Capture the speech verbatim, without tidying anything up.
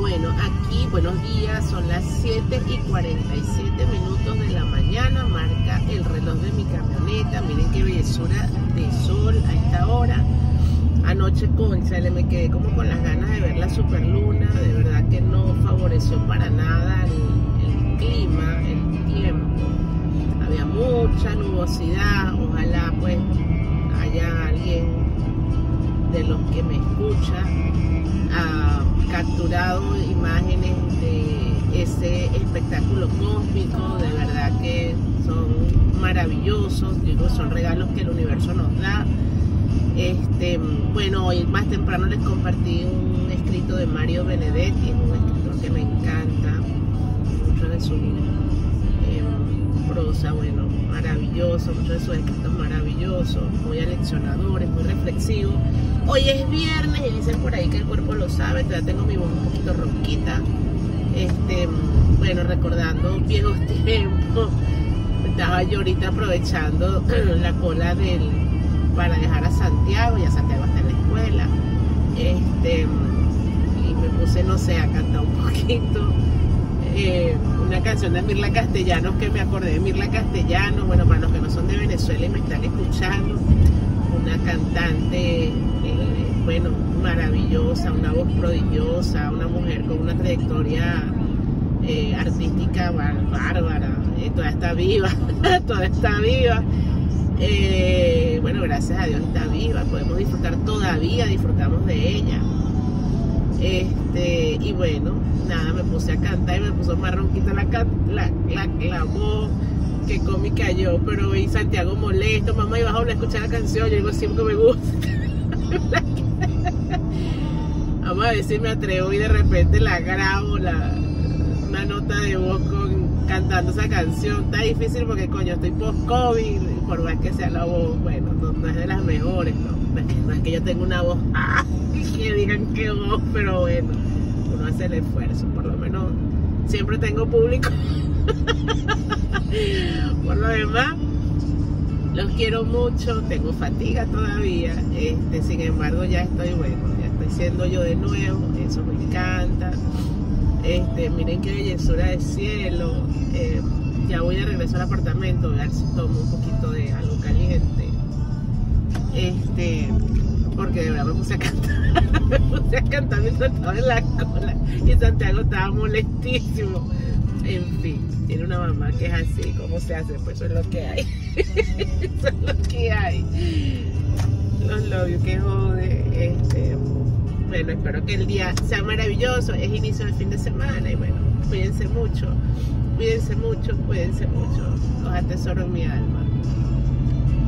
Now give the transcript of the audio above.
bueno, aquí, buenos días, son las siete y cuarenta y siete minutos de la mañana, marca el reloj de mi camioneta. Miren qué bellezura de sol a esta hora. Anoche, cónchale, me quedé como con las ganas de ver la superluna. De verdad que no favoreció para nada el, el clima, el tiempo. Había mucha nubosidad. Ojalá pues haya alguien de los que me escucha ha capturado imágenes de ese espectáculo cósmico. De verdad que son maravillosos. Digo, son regalos que el universo nos da. Este, bueno, hoy más temprano les compartí un escrito de Mario Benedetti, un escritor que me encanta, mucho de su eh, prosa, bueno, maravilloso, muchos de sus escritos maravillosos, muy aleccionadores, muy reflexivos. Hoy es viernes y dicen por ahí que el cuerpo lo sabe, todavía tengo mi voz un poquito ronquita, este, bueno, recordando viejos tiempos. Estaba yo ahorita aprovechando la cola del para dejar a Santiago, ya Santiago está en la escuela, este, y me puse, no sé, a cantar un poquito eh, una canción de Mirla Castellanos, que me acordé de Mirla Castellanos. Bueno, para los que no son de Venezuela y me están escuchando, una cantante, eh, bueno, maravillosa, una voz prodigiosa, una mujer con una trayectoria eh, artística bárbara, eh, todavía está viva, todavía está viva. Eh, bueno, gracias a Dios está viva, podemos disfrutar todavía, disfrutamos de ella. Este, y bueno, nada, me puse a cantar y me puso más ronquita la, la, la, la voz, que cómica yo, pero vi Santiago molesto, mamá, iba a escuchar la canción, yo digo, siempre me gusta. Vamos a ver si me atrevo y de repente la grabo, la, una nota de voz con cantando esa canción. Está difícil porque coño, estoy post-COVID, por más que sea la voz, bueno, no, no es de las mejores, ¿no? No es que, no es que yo tenga una voz, ¡ah! Que digan qué voz, pero bueno, uno hace el esfuerzo, por lo menos siempre tengo público. Por lo demás, los quiero mucho, tengo fatiga todavía, este, sin embargo ya estoy, bueno, ya estoy siendo yo de nuevo, eso me encanta. Este, miren qué bellezura de cielo. Eh, ya voy de regreso al apartamento, a ver si tomo un poquito de algo caliente. Este, porque de verdad me puse a cantar, me puse a cantar mientras estaba en la cola y Santiago estaba molestísimo. En fin, tiene una mamá que es así, ¿cómo se hace? Pues eso es lo que hay. Eso es lo que hay. Los lobios que jode. Este, bueno, espero que el día sea maravilloso. Es inicio del fin de semana y bueno, cuídense mucho, cuídense mucho, cuídense mucho. Los atesoro en mi alma.